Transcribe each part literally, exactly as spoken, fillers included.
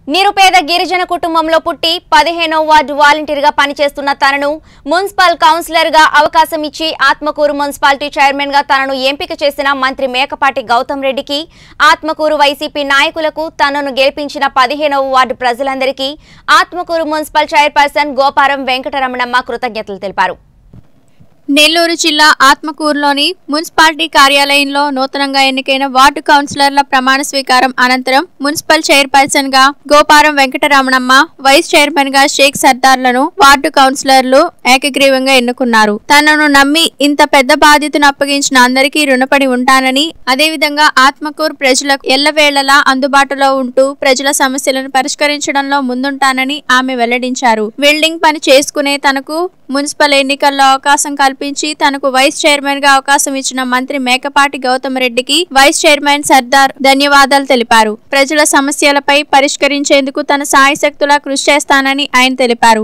నిరుపేద గిరిజన కుటుంబంలో పుట్టి పదిహేనవ వార్డు వాలంటీర్గా పనిచేస్తున్న తనను మున్సిపల్ కౌన్సిలర్గా అవకాశం ఇచ్చి ఆత్మకూరు మున్సిపాలిటీ చైర్మన్గా తనను ఎంపిక చేసిన మంత్రి మేకపాటి గౌతమ్ రెడ్డికి, ఆత్మకూరు వైసీపీ నాయకులకు, తనను గెలిపించిన పదిహేనవ వార్డు ప్రజలందరికీ ఆత్మకూరు మున్సిపల్ చైర్పర్సన్ గోపారం వెంకటరమణమ్మ కృతజ్ఞతలు తెలిపారు. నెల్లూరు జిల్లా ఆత్మకూరులోని మున్సిపాలిటీ కార్యాలయంలో నూతనంగా ఎన్నికైన వార్డు కౌన్సిలర్ల ప్రమాణ స్వీకారం అనంతరం మున్సిపల్ చైర్పర్సన్ గా గోపారం వెంకటరమణమ్మ, వైస్ చైర్మన్ గా షేక్ సర్దార్లను వార్డు కౌన్సిలర్లు ఏకగ్రీవంగా ఎన్నుకున్నారు. తనను నమ్మి ఇంత పెద్ద బాధ్యతను అప్పగించిన అందరికీ రుణపడి ఉంటానని, అదేవిధంగా ఆత్మకూరు ప్రజలకు ఎల్లవేళలా అందుబాటులో ఉంటూ ప్రజల సమస్యలను పరిష్కరించడంలో ముందుంటానని ఆమె వెల్లడించారు. బిల్డింగ్ పని చేసుకునే తనకు మున్సిపల్ ఎన్నికల్లో అవకాశం కల్పించి తనకు వైస్ చైర్మన్ గా అవకాశం ఇచ్చిన మంత్రి మేకపాటి గౌతమ్ రెడ్డికి వైస్ చైర్మన్ సర్దార్ ధన్యవాదాలు తెలిపారు. ప్రజల సమస్యలపై పరిష్కరించేందుకు తన సాయశక్తులా కృషి చేస్తానని ఆయన తెలిపారు.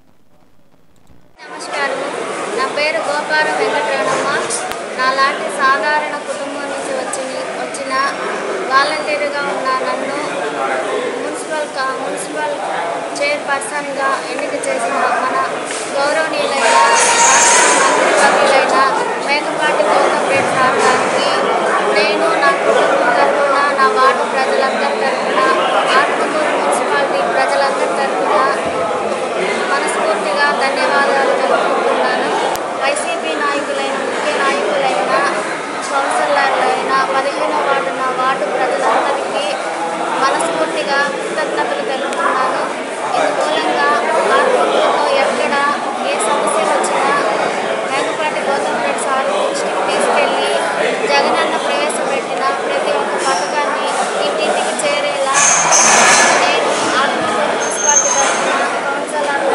నమస్కారం, నా పేరు గోపారం వెంకటరమణమ్మ. నాలాంటి సాధారణ కుటుంబం నుంచి వచ్చి వచ్చిన వాలంటీర్గా ఉన్న నన్ను మున్సిపల్ మున్సిపల్ చైర్పర్సన్గా ఎన్నిక చేసిన మన గౌరవనీయులైన మంత్రివర్యులైన మేకపాటి గౌతమ్ రెడ్డి సార్ గారికి నేను నా కుటుంబం తరఫున, నా వార్డు ప్రజలందరి తరఫున, ఆత్మకూరు మున్సిపాలిటీ ప్రజలందరి తరఫున మనస్ఫూర్తిగా ధన్యవాదాలు తెలుపుకుంటున్నాను. వైసీపీ నాయకులైన ముఖ్య నాయకులైన కౌన్సిలర్లైన పదిహేనో వార్డు నా వార్డు ప్రజలందరికీ మనస్ఫూర్తిగా కృతజ్ఞతలు తెలుపుతున్నాను. ఇందుమూలంగా ఆత్మకూరులో ఎక్కడ ఏ సమస్యలు వచ్చినా మేకపాటి గౌతమ్ రెడ్డి సార్ దృష్టికి తీసుకెళ్ళి జగనన్న ప్రవేశపెట్టిన ప్రతి ఒక్క పథకాన్ని ఇంటింటికి చేరేలా నేను ఆత్మకూరు మున్సిపాలిటీ తరఫున కౌన్సిలర్లు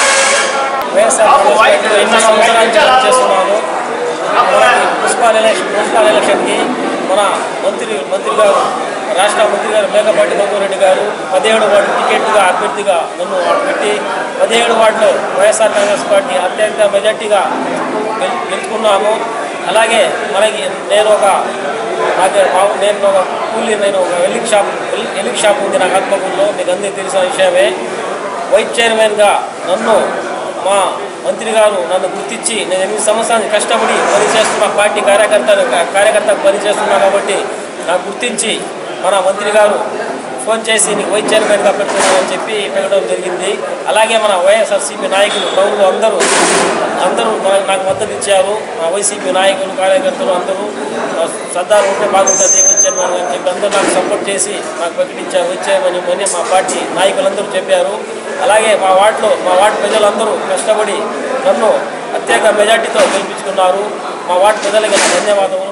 ఎన్నో సంవత్సరాలు చేస్తున్నాము. మున్సిపల్ ఎలక్షన్ మున్సిపల్ ఎలక్షన్కి మన మంత్రి మంత్రి గారు రాష్ట్ర మంత్రి గారు మేకపాటి గౌతమ్ రెడ్డి గారు పదిహేడు వార్డు టికెట్గా అభ్యర్థిగా నన్ను పెట్టి పదిహేడు వార్డులో వైఎస్ఆర్ కాంగ్రెస్ పార్టీ అత్యంత మెజార్టీగా గెలుచుకున్నాము. అలాగే మనకి నేను ఒక నేను ఒక కూలీ నేను ఒక ఎలిక్ షాప్ ఎలిక్ షాప్ ఉంది నాకు ఆత్మకూరులో. మీకు అందరికీ తెలిసిన విషయమే. వైస్ చైర్మన్గా నన్ను మా మంత్రి గారు నన్ను గుర్తించి నేను ఎనిమిది సంవత్సరాలు కష్టపడి పనిచేస్తున్న పార్టీ కార్యకర్తలు కార్యకర్తకు పనిచేస్తున్నా కాబట్టి నాకు గుర్తించి మన మంత్రి గారు ఫోన్ చేసి నీకు వైస్ చైర్మన్గా పెడుతున్నామని చెప్పి పెట్టడం జరిగింది. అలాగే మన వైఎస్ఆర్సీపీ నాయకులు టౌన్లో అందరూ అందరూ నాకు మద్దతు ఇచ్చారు. మా వైసీపీ నాయకులు కార్యకర్తలు అందరూ సర్దార్ ఉంటే బాగుంటుంది వైస్ చైర్మన్ అని చెప్పి అందరూ నాకు సపోర్ట్ చేసి నాకు ప్రకటించారు వైస్ చైర్మన్ అని మా పార్టీ నాయకులందరూ చెప్పారు. అలాగే మా వార్డులో మా వార్డు ప్రజలందరూ కష్టపడి నన్ను అత్యధిక మెజార్టీతో గెలిపించుకున్నారు. మా వార్డు ప్రజలకి ధన్యవాదములు.